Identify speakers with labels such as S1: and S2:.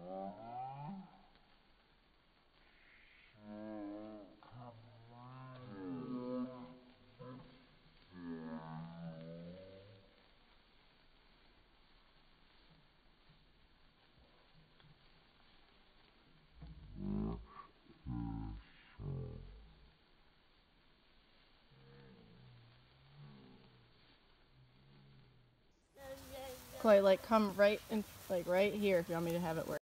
S1: Clay, like, come right in, like, right here if you want me to have it work.